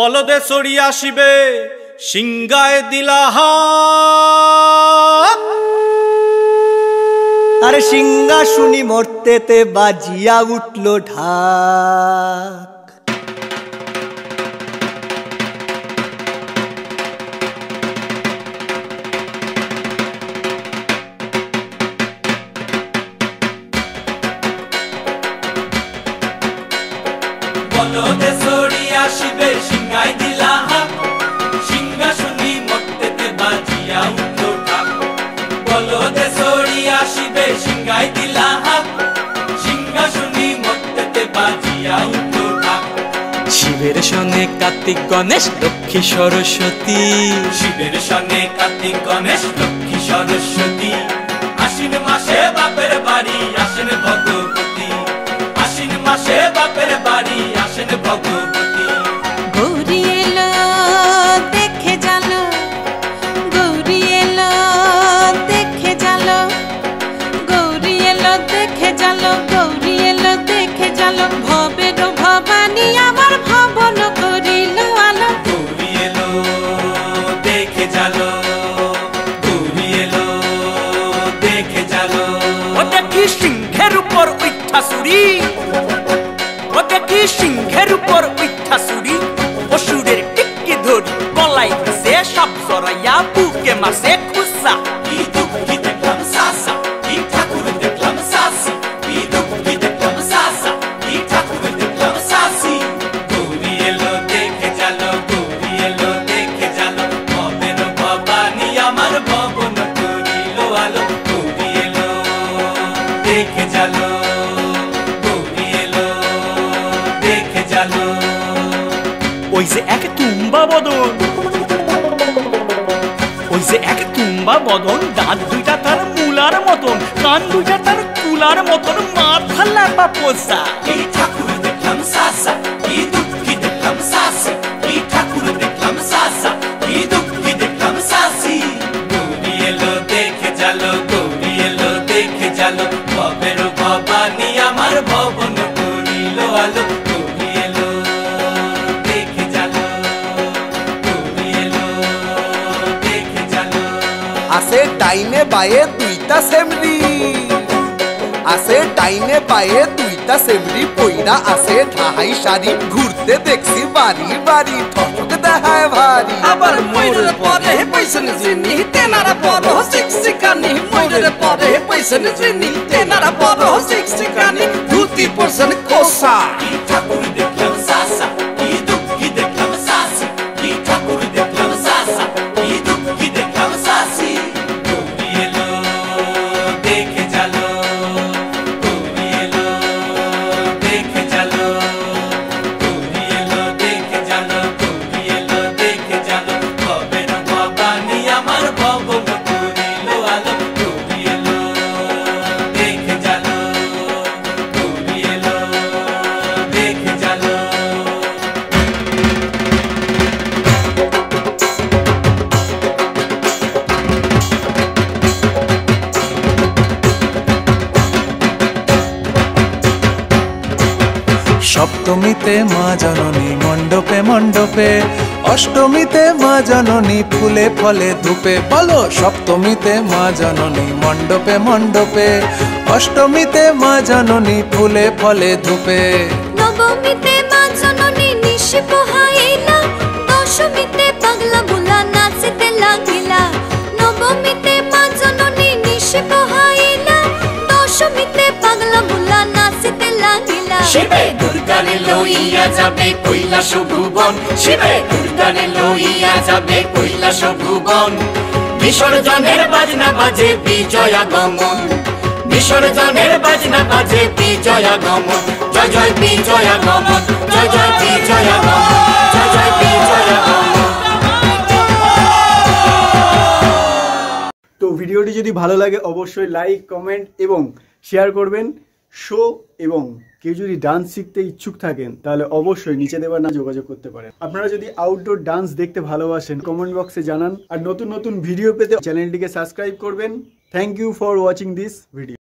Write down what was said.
বলদে চড়ি আসিবে সিংগায় দিলাহা। আরে সিংহা শুনি মরতেতে বাজিয়া উঠল ঢাক। বলদে চড়ি আসিবে সিংগায় দিলাহা, সিংহা শুনি মরতেতে বাজিয়া উঠল ঢাক। বলদে চড়ি আসিবে সিংগায় দিলাহা, সিংহা শুনি মরতেতে বাজিয়া উঠল ঢাক। শিবের সনে কার্তিক গণেশ লক্ষ্মী সরস্বতী, শিবের সনে কার্তিক গণেশ লক্ষ্মী সরস্বতী। আশ্বিন মাসে বাপের বাড়ি আসেন ভগবতী, আশ্বিন মাসে বাপের বাড়ি আসেন ভগবতী। গৌরী এলো দেখে জালো, গৌরী এলো দেখে জালো, গৌরী এলো দেখে জালো, গৌরী এলো দেখে জালো। ভবের ভবানী আমার ভবন করিল আলো। গৌরী এলো দেখে জালো, গৌরী এলো দেখে জালো। ও দেখি সিংহের উপর উঠা চুরি, ও দেখি সিংহের উপর উঠা চুরি। অসুরের টিক্কি ধরি গলায় গেছে সব জড়াইয়া বুকে মাসে খুসা। কি দুঃখী দেখলাম সাসা, কি ঠাকুর দেখলাম সাসি, কি দুঃখী দেখলাম সাসা, কি ঠাকুর দেখলাম সাসি। গৌরী এলো দেখে জালো, গৌরী এলো দেখে জালো। ভবের ভবানী আমার ভবন করিল আলো। গৌরী এলো দেখে জালো, গৌরী এলো দেখে জালো। ওই যে এক তুম্বা বদন, ওই যে এক তুম্বা বদন, দাঁত দুইটা তার মূলার মতন, কান দুইটা তার কুলার মতন, মাথা লাপা পোষা। এই ঠাকুর দেখলাম সাসা, কি দুঃখী দেখলাম সাসি, এই ঠাকুর দেখলাম সাসা, কি দুঃখী দেখলাম সাসি। গৌরী এলো দেখে জালো, গৌরী এলো দেখে জালো। ভবের ভবানী আমার ভবন করিল আলো। গৌরী এলো দেখে জালো, গৌরী এলো দেখে জালো। আছে ডাইনে বায়ে দুইটা সেমরি, আছে ডাইনে বায়ে দুইটা সেমরি। পইরা আছে ঢাহাই শাড়ি, ঘুরতে দেখছি বাড়ি বাড়ি, ঠক দেখায় ভারী। আবার ময়ূরের পরে পয়সন জিনি, তেনারা বড় শিক্ষিকানি। ময়ূরের পরে পয়সন জিনি, তেনারা বড় শিক্ষিকানি। ধুতি পরছেন কোসা। কি ঠাকুর দেখলাম সাসা, কি দুঃখী দেখলাম সাসি, কি ঠাকুর দেখলাম সাসা, কি দুঃখী দেখলাম সাসি। গৌরী এলো দেখে জালো, গৌরী এলো দেখে জালো, গৌরী এলো দেখে জালো, গৌরী এলো দেখে জালো। ভবের ভবানী আমার ভবন করিল আলো। গৌরী এলো দেখে জালো, গৌরী এলো দেখে জালো। সপ্তমীতে মা জননী মণ্ডপে মণ্ডপে, অষ্টমীতে মা জননী ফুলে ফলে ধূপে। বলো সপ্তমীতে মা জননী মণ্ডপে মণ্ডপে, অষ্টমীতে মা জননী ফুলে ফলে ধূপে। নবমীতে মা জননী নিশি পোহাইলা, দশমীতে পাগলা বুলা নাচতে লাগিলা। নবমীতে মা জননী নিশি পোহাইলা, দশমীতে পাগলা বুলা নাচতে লাগিলা। শিবে দুর্গারে লইয়া যাবে কৈলাস ভুবন, শিবে দুর্গারে লইয়া যাবে কৈলাস ভুবন। বিসর্জনের বাজনা বাজে বিজয়া গমন, বিসর্জনের বাজনা বাজে বিজয়া গমন। জয় জয় বিজয়া গমন, জয় জয় বিজয়া গমন, জয় জয় বিজয়া গমন। তো ভিডিওটি যদি ভালো লাগে অবশ্যই লাইক কমেন্ট এবং শেয়ার করবেন। শো এবং কেউ যদি ডান্স শিখতে ইচ্ছুক থাকেন তাহলে অবশ্যই নিচে দেওয়া না যোগাযোগ করতে পারেন। আপনারা যদি আউটডোর ডান্স দেখতে ভালোবাসেন কমেন্ট বক্সে জানান। আর নতুন নতুন ভিডিও পেতে চ্যানেলটিকে সাবস্ক্রাইব করবেন। Thank you for watching this video.